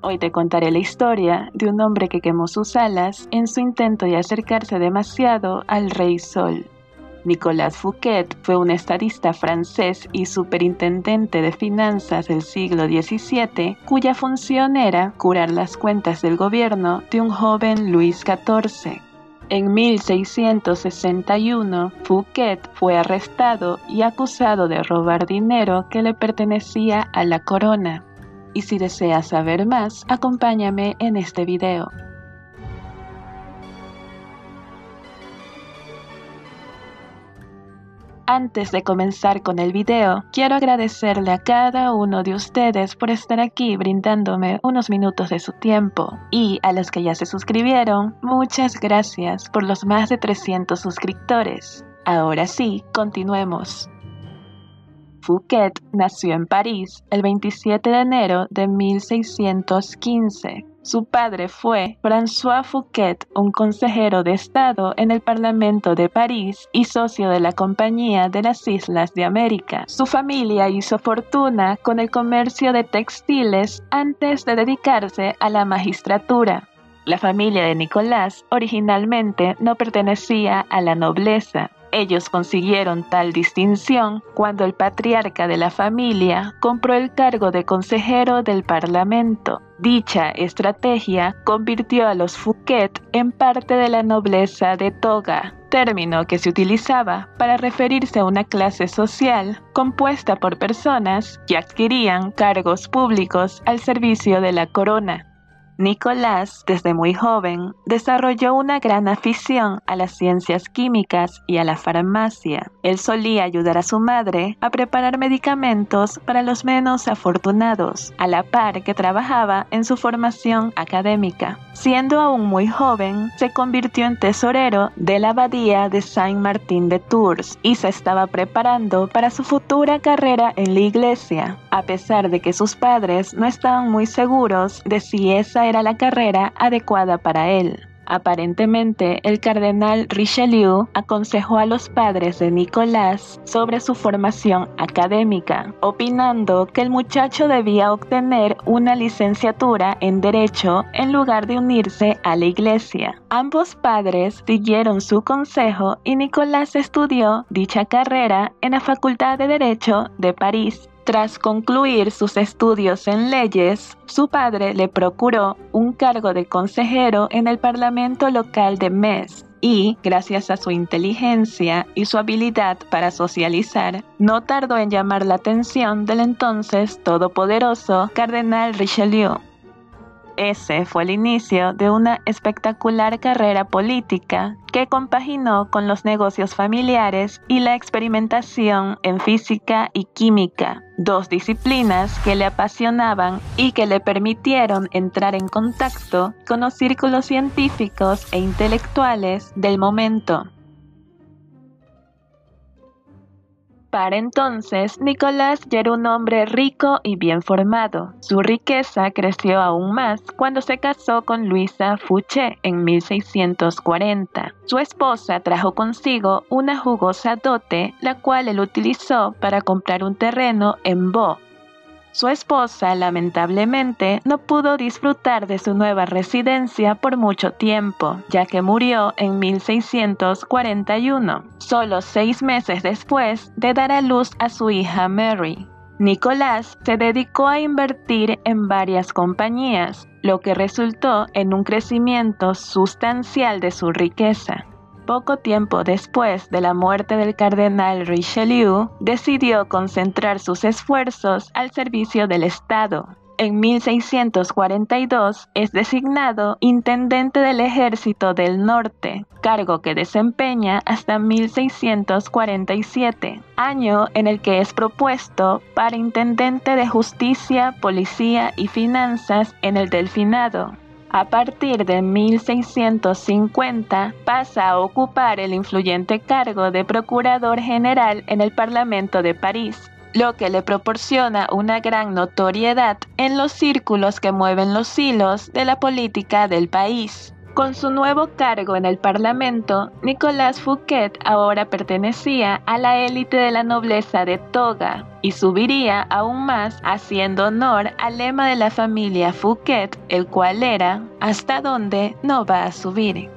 Hoy te contaré la historia de un hombre que quemó sus alas en su intento de acercarse demasiado al Rey Sol. Nicolas Fouquet fue un estadista francés y superintendente de finanzas del siglo XVII, cuya función era curar las cuentas del gobierno de un joven Luis XIV. En 1661, Fouquet fue arrestado y acusado de robar dinero que le pertenecía a la corona. Y si deseas saber más, acompáñame en este video. Antes de comenzar con el video, quiero agradecerle a cada uno de ustedes por estar aquí brindándome unos minutos de su tiempo. Y a los que ya se suscribieron, muchas gracias por los más de 300 suscriptores. Ahora sí, continuemos. Fouquet nació en París el 27 de enero de 1615. Su padre fue François Fouquet, un consejero de Estado en el Parlamento de París y socio de la Compañía de las Islas de América. Su familia hizo fortuna con el comercio de textiles antes de dedicarse a la magistratura. La familia de Nicolas originalmente no pertenecía a la nobleza. Ellos consiguieron tal distinción cuando el patriarca de la familia compró el cargo de consejero del Parlamento. Dicha estrategia convirtió a los Fouquet en parte de la nobleza de toga, término que se utilizaba para referirse a una clase social compuesta por personas que adquirían cargos públicos al servicio de la corona. Nicolas, desde muy joven, desarrolló una gran afición a las ciencias químicas y a la farmacia. Él solía ayudar a su madre a preparar medicamentos para los menos afortunados, a la par que trabajaba en su formación académica. Siendo aún muy joven, se convirtió en tesorero de la abadía de Saint-Martin de Tours y se estaba preparando para su futura carrera en la iglesia, a pesar de que sus padres no estaban muy seguros de si esa era la carrera adecuada para él. Aparentemente, el cardenal Richelieu aconsejó a los padres de Nicolas sobre su formación académica, opinando que el muchacho debía obtener una licenciatura en Derecho en lugar de unirse a la iglesia. Ambos padres siguieron su consejo y Nicolas estudió dicha carrera en la Facultad de Derecho de París. Tras concluir sus estudios en leyes, su padre le procuró un cargo de consejero en el Parlamento local de Metz y, gracias a su inteligencia y su habilidad para socializar, no tardó en llamar la atención del entonces todopoderoso cardenal Richelieu. Ese fue el inicio de una espectacular carrera política que compaginó con los negocios familiares y la experimentación en física y química, dos disciplinas que le apasionaban y que le permitieron entrar en contacto con los círculos científicos e intelectuales del momento. Para entonces, Nicolas ya era un hombre rico y bien formado. Su riqueza creció aún más cuando se casó con Luisa Fouché en 1640. Su esposa trajo consigo una jugosa dote, la cual él utilizó para comprar un terreno en Vaux. Su esposa, lamentablemente, no pudo disfrutar de su nueva residencia por mucho tiempo, ya que murió en 1641, solo 6 meses después de dar a luz a su hija Mary. Nicolas se dedicó a invertir en varias compañías, lo que resultó en un crecimiento sustancial de su riqueza. Poco tiempo después de la muerte del cardenal Richelieu, decidió concentrar sus esfuerzos al servicio del Estado. En 1642 es designado intendente del Ejército del Norte, cargo que desempeña hasta 1647, año en el que es propuesto para intendente de Justicia, Policía y Finanzas en el Delfinado. A partir de 1650 pasa a ocupar el influyente cargo de Procurador General en el Parlamento de París, lo que le proporciona una gran notoriedad en los círculos que mueven los hilos de la política del país. Con su nuevo cargo en el Parlamento, Nicolas Fouquet ahora pertenecía a la élite de la nobleza de toga y subiría aún más haciendo honor al lema de la familia Fouquet, el cual era «¿Hasta dónde no va a subir?».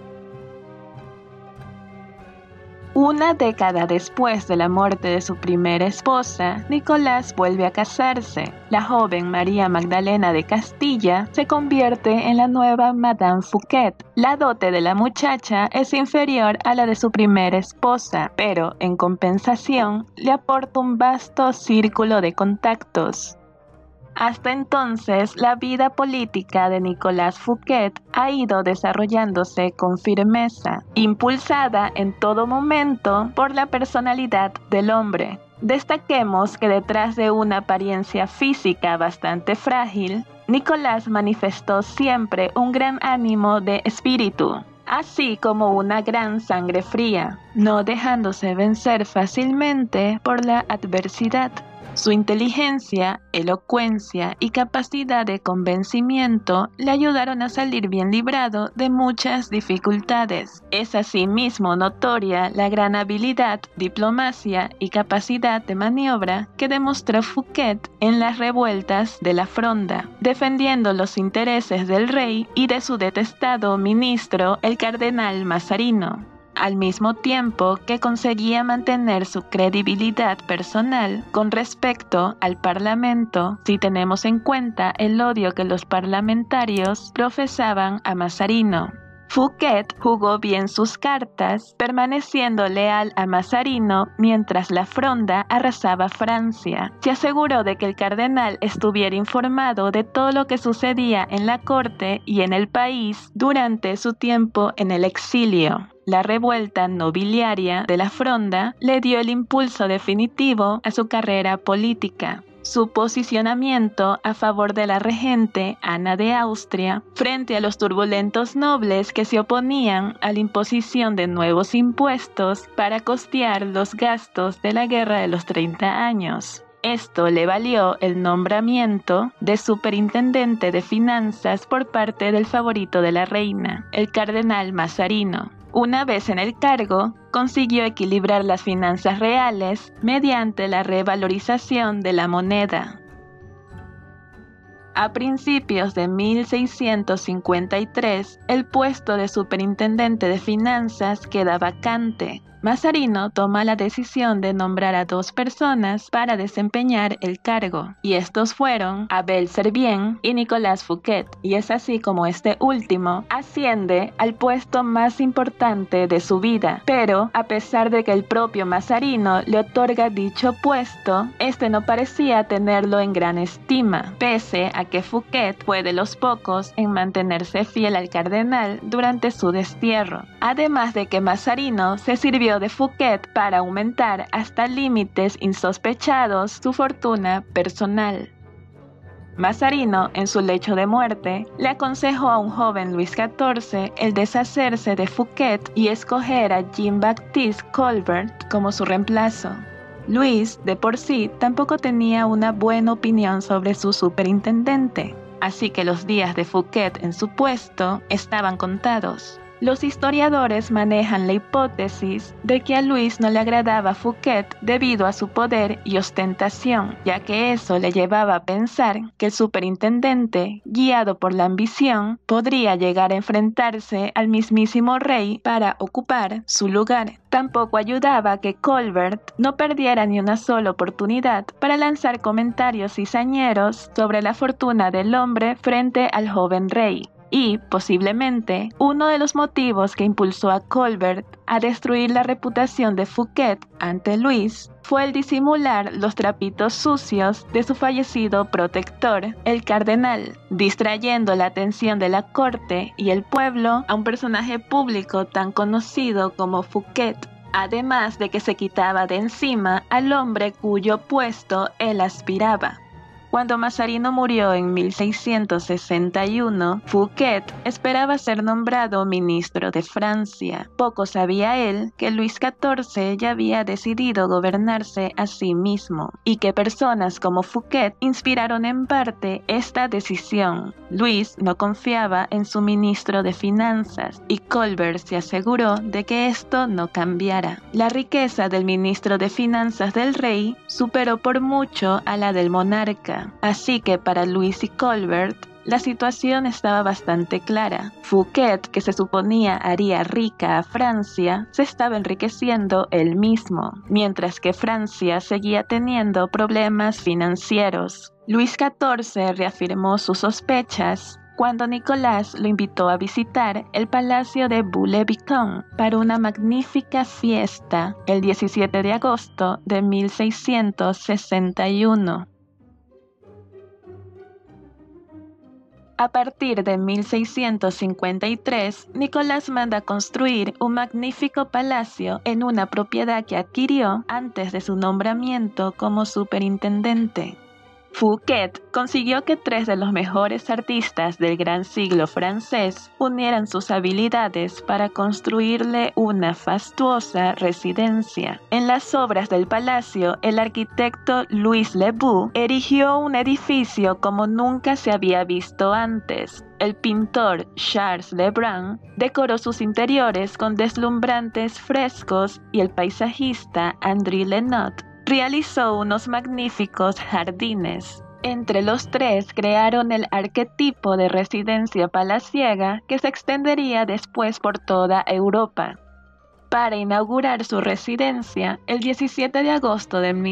Una década después de la muerte de su primera esposa, Nicolás vuelve a casarse. La joven María Magdalena de Castilla se convierte en la nueva Madame Fouquet. La dote de la muchacha es inferior a la de su primera esposa, pero en compensación le aporta un vasto círculo de contactos. Hasta entonces, la vida política de Nicolas Fouquet ha ido desarrollándose con firmeza, impulsada en todo momento por la personalidad del hombre. Destaquemos que detrás de una apariencia física bastante frágil, Nicolas manifestó siempre un gran ánimo de espíritu, así como una gran sangre fría, no dejándose vencer fácilmente por la adversidad. Su inteligencia, elocuencia y capacidad de convencimiento le ayudaron a salir bien librado de muchas dificultades. Es asimismo notoria la gran habilidad, diplomacia y capacidad de maniobra que demostró Fouquet en las revueltas de la Fronda, defendiendo los intereses del rey y de su detestado ministro, el cardenal Mazarino, al mismo tiempo que conseguía mantener su credibilidad personal con respecto al Parlamento, si tenemos en cuenta el odio que los parlamentarios profesaban a Mazarino. Fouquet jugó bien sus cartas, permaneciendo leal a Mazarino mientras la Fronda arrasaba Francia. Se aseguró de que el cardenal estuviera informado de todo lo que sucedía en la corte y en el país durante su tiempo en el exilio. La revuelta nobiliaria de la Fronda le dio el impulso definitivo a su carrera política. Su posicionamiento a favor de la regente Ana de Austria frente a los turbulentos nobles que se oponían a la imposición de nuevos impuestos para costear los gastos de la Guerra de los 30 años. Esto le valió el nombramiento de superintendente de finanzas por parte del favorito de la reina, el cardenal Mazarino. Una vez en el cargo, consiguió equilibrar las finanzas reales mediante la revalorización de la moneda. A principios de 1653, el puesto de superintendente de finanzas queda vacante. Mazarino toma la decisión de nombrar a 2 personas para desempeñar el cargo, y estos fueron Abel Servien y Nicolas Fouquet, y es así como este último asciende al puesto más importante de su vida. Pero, a pesar de que el propio Mazarino le otorga dicho puesto, este no parecía tenerlo en gran estima, pese a que Fouquet fue de los pocos en mantenerse fiel al cardenal durante su destierro. Además de que Mazarino se sirvió de Fouquet para aumentar hasta límites insospechados su fortuna personal. Mazarino, en su lecho de muerte, le aconsejó a un joven Luis XIV el deshacerse de Fouquet y escoger a Jean-Baptiste Colbert como su reemplazo. Luis, de por sí, tampoco tenía una buena opinión sobre su superintendente, así que los días de Fouquet en su puesto estaban contados. Los historiadores manejan la hipótesis de que a Luis no le agradaba Fouquet debido a su poder y ostentación, ya que eso le llevaba a pensar que el superintendente, guiado por la ambición, podría llegar a enfrentarse al mismísimo rey para ocupar su lugar. Tampoco ayudaba que Colbert no perdiera ni una sola oportunidad para lanzar comentarios cizañeros sobre la fortuna del hombre frente al joven rey. Y, posiblemente, uno de los motivos que impulsó a Colbert a destruir la reputación de Fouquet ante Luis fue el disimular los trapitos sucios de su fallecido protector, el cardenal, distrayendo la atención de la corte y el pueblo a un personaje público tan conocido como Fouquet, además de que se quitaba de encima al hombre cuyo puesto él aspiraba. Cuando Mazarino murió en 1661, Fouquet esperaba ser nombrado ministro de Francia. Poco sabía él que Luis XIV ya había decidido gobernarse a sí mismo, y que personas como Fouquet inspiraron en parte esta decisión. Luis no confiaba en su ministro de Finanzas, y Colbert se aseguró de que esto no cambiara. La riqueza del ministro de Finanzas del rey superó por mucho a la del monarca. Así que para Luis y Colbert, la situación estaba bastante clara. Fouquet, que se suponía haría rica a Francia, se estaba enriqueciendo él mismo, mientras que Francia seguía teniendo problemas financieros. Luis XIV reafirmó sus sospechas cuando Nicolás lo invitó a visitar el palacio de Vaux-le-Vicomte para una magnífica fiesta el 17 de agosto de 1661. A partir de 1653, Nicolás manda construir un magnífico palacio en una propiedad que adquirió antes de su nombramiento como superintendente. Fouquet consiguió que 3 de los mejores artistas del gran siglo francés unieran sus habilidades para construirle una fastuosa residencia. En las obras del palacio, el arquitecto Louis Le Bouc erigió un edificio como nunca se había visto antes. El pintor Charles Lebrun decoró sus interiores con deslumbrantes frescos y el paisajista André Lenot realizó unos magníficos jardines. Entre los tres crearon el arquetipo de residencia palaciega que se extendería después por toda Europa. Para inaugurar su residencia, el 17 de agosto de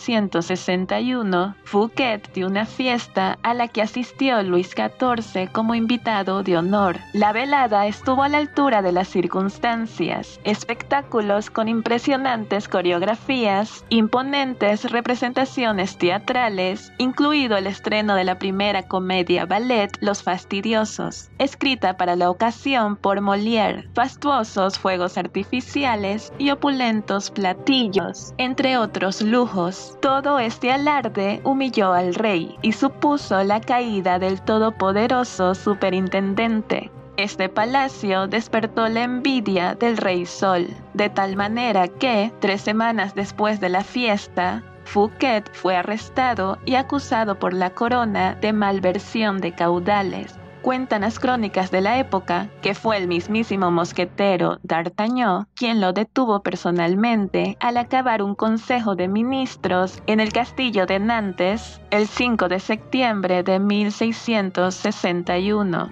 1661, Fouquet dio una fiesta a la que asistió Luis XIV como invitado de honor. La velada estuvo a la altura de las circunstancias, espectáculos con impresionantes coreografías, imponentes representaciones teatrales, incluido el estreno de la primera comedia ballet Los Fastidiosos, escrita para la ocasión por Molière, fastuosos fuegos artificiales y opulentos platillos, entre otros lujos. Todo este alarde humilló al rey y supuso la caída del todopoderoso superintendente. Este palacio despertó la envidia del rey Sol, de tal manera que, 3 semanas después de la fiesta, Fouquet fue arrestado y acusado por la corona de malversión de caudales. Cuentan las crónicas de la época que fue el mismísimo mosquetero D'Artagnan quien lo detuvo personalmente al acabar un consejo de ministros en el castillo de Nantes el 5 de septiembre de 1661.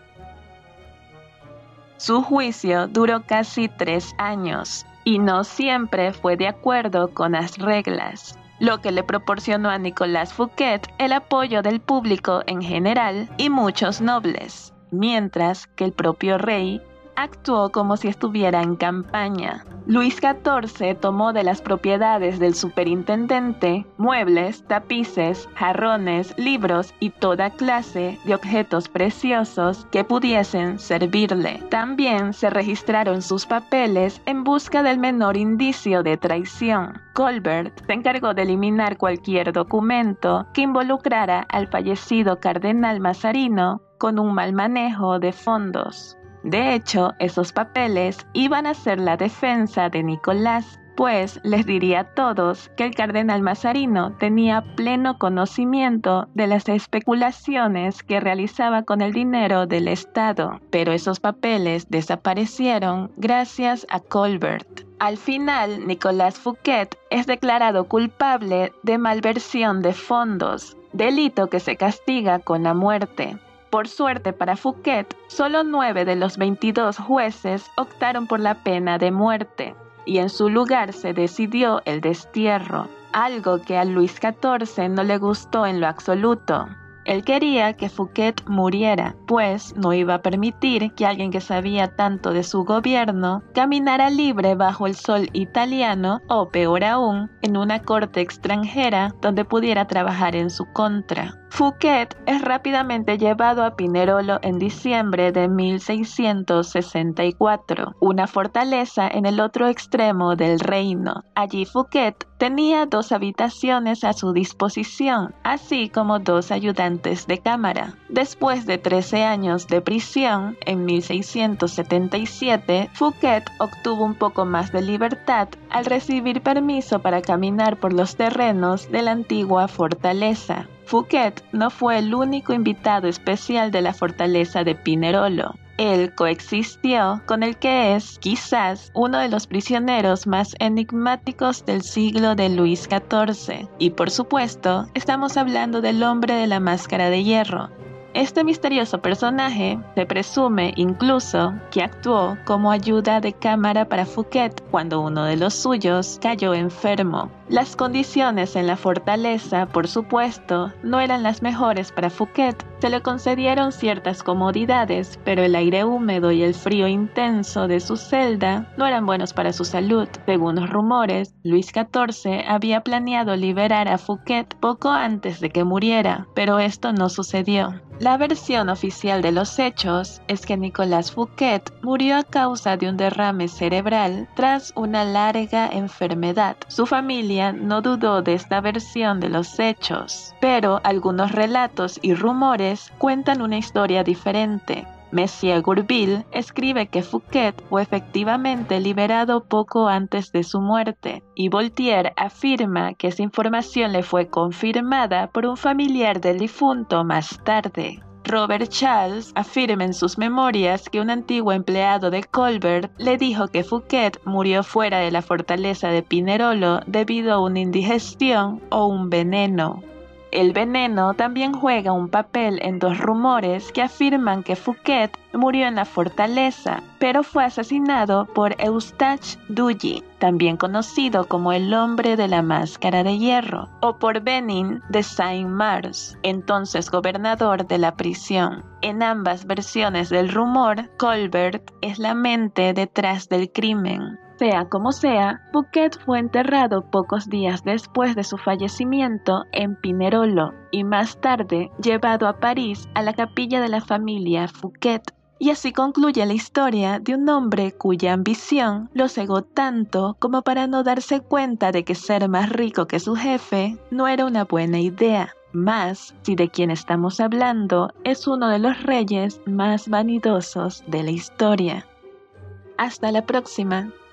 Su juicio duró casi 3 años y no siempre fue de acuerdo con las reglas, lo que le proporcionó a Nicolas Fouquet el apoyo del público en general y muchos nobles, mientras que el propio rey actuó como si estuviera en campaña. Luis XIV tomó de las propiedades del superintendente muebles, tapices, jarrones, libros y toda clase de objetos preciosos que pudiesen servirle. También se registraron sus papeles en busca del menor indicio de traición. Colbert se encargó de eliminar cualquier documento que involucrara al fallecido cardenal Mazarino con un mal manejo de fondos. De hecho, esos papeles iban a ser la defensa de Nicolás, pues les diría a todos que el cardenal Mazarino tenía pleno conocimiento de las especulaciones que realizaba con el dinero del Estado, pero esos papeles desaparecieron gracias a Colbert. Al final, Nicolas Fouquet es declarado culpable de malversión de fondos, delito que se castiga con la muerte. Por suerte para Fouquet, solo 9 de los 22 jueces optaron por la pena de muerte, y en su lugar se decidió el destierro, algo que a Luis XIV no le gustó en lo absoluto. Él quería que Fouquet muriera, pues no iba a permitir que alguien que sabía tanto de su gobierno caminara libre bajo el sol italiano o, peor aún, en una corte extranjera donde pudiera trabajar en su contra. Fouquet es rápidamente llevado a Pinerolo en diciembre de 1664, una fortaleza en el otro extremo del reino. Allí Fouquet tenía 2 habitaciones a su disposición, así como 2 ayudantes de cámara. Después de 13 años de prisión, en 1677, Fouquet obtuvo un poco más de libertad al recibir permiso para caminar por los terrenos de la antigua fortaleza. Fouquet no fue el único invitado especial de la fortaleza de Pinerolo. Él coexistió con el que es, quizás, uno de los prisioneros más enigmáticos del siglo de Luis XIV. Y por supuesto, estamos hablando del hombre de la máscara de hierro. Este misterioso personaje se presume incluso que actuó como ayuda de cámara para Fouquet cuando uno de los suyos cayó enfermo. Las condiciones en la fortaleza, por supuesto, no eran las mejores para Fouquet. Se le concedieron ciertas comodidades, pero el aire húmedo y el frío intenso de su celda no eran buenos para su salud. Según los rumores, Luis XIV había planeado liberar a Fouquet poco antes de que muriera, pero esto no sucedió. La versión oficial de los hechos es que Nicolas Fouquet murió a causa de un derrame cerebral tras una larga enfermedad. Su familia no dudó de esta versión de los hechos, pero algunos relatos y rumores cuentan una historia diferente. Monsieur Gourville escribe que Fouquet fue efectivamente liberado poco antes de su muerte, y Voltaire afirma que esa información le fue confirmada por un familiar del difunto más tarde. Robert Charles afirma en sus memorias que un antiguo empleado de Colbert le dijo que Fouquet murió fuera de la fortaleza de Pinerolo debido a una indigestión o un veneno. El veneno también juega un papel en 2 rumores que afirman que Fouquet murió en la fortaleza, pero fue asesinado por Eustache Dully, también conocido como el hombre de la máscara de hierro, o por Benin de Saint-Mars, entonces gobernador de la prisión. En ambas versiones del rumor, Colbert es la mente detrás del crimen. Sea como sea, Fouquet fue enterrado pocos días después de su fallecimiento en Pinerolo y más tarde llevado a París a la capilla de la familia Fouquet. Y así concluye la historia de un hombre cuya ambición lo cegó tanto como para no darse cuenta de que ser más rico que su jefe no era una buena idea. Más si de quien estamos hablando es uno de los reyes más vanidosos de la historia. Hasta la próxima.